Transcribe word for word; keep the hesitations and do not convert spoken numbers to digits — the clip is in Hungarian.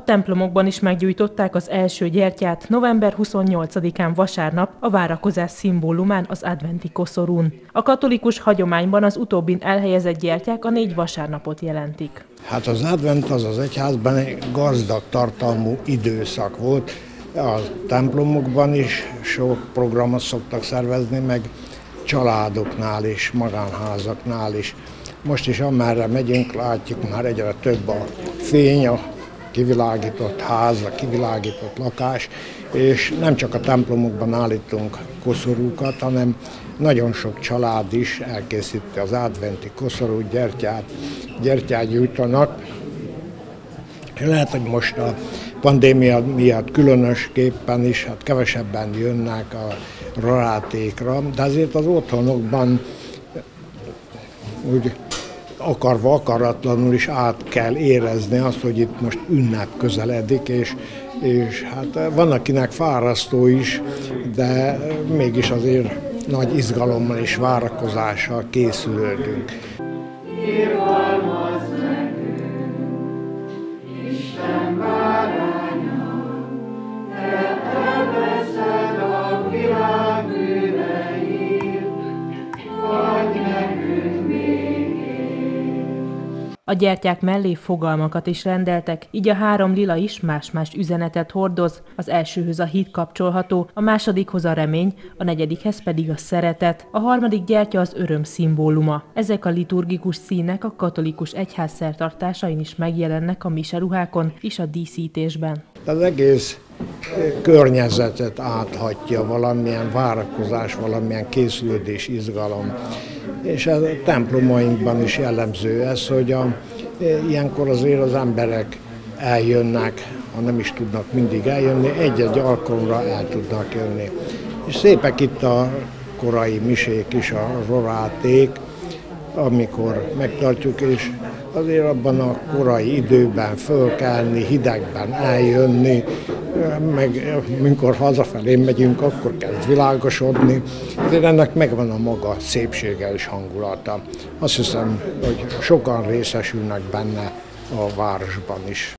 templomokban is meggyújtották az első gyertyát november huszonnyolcadikán vasárnap a várakozás szimbólumán, az adventi koszorún. A katolikus hagyományban az utóbbin elhelyezett gyertyák a négy vasárnapot jelentik. Hát az advent az az egyházban egy gazdag tartalmú időszak volt. A templomokban is sok programot szoktak szervezni, meg családoknál is, magánházaknál is. Most is amerre megyünk, látjuk már egyre több a fény, a kivilágított ház, a kivilágított lakás, és nem csak a templomokban állítunk koszorúkat, hanem nagyon sok család is elkészíti az adventi koszorút, gyertyát, gyertyát gyújtanak. Lehet, hogy most a pandémia miatt különösképpen is, hát kevesebben jönnek a rorátékra, de azért az otthonokban úgy akarva, akaratlanul is át kell érezni azt, hogy itt most ünnep közeledik, és, és hát van akinek fárasztó is, de mégis azért nagy izgalommal és várakozással készülődünk. A gyertyák mellé fogalmakat is rendeltek, így a három lila is más-más üzenetet hordoz. Az elsőhöz a hit kapcsolható, a másodikhoz a remény, a negyedikhez pedig a szeretet. A harmadik gyertya az öröm szimbóluma. Ezek a liturgikus színek a katolikus egyház szertartásain is megjelennek a miseruhákon és a díszítésben. Az egész környezetet áthatja valamilyen várakozás, valamilyen készülődés, izgalom. És a templomainkban is jellemző ez, hogy a, ilyenkor azért az emberek eljönnek, ha nem is tudnak mindig eljönni, egy-egy alkalomra el tudnak jönni. És szépek itt a korai misék is, a roráték, amikor megtartjuk, és azért abban a korai időben fölkelni, hidegben eljönni, meg amikor hazafelé megyünk, akkor kezd világosodni. Azért ennek megvan a maga szépsége és hangulata. Azt hiszem, hogy sokan részesülnek benne a városban is.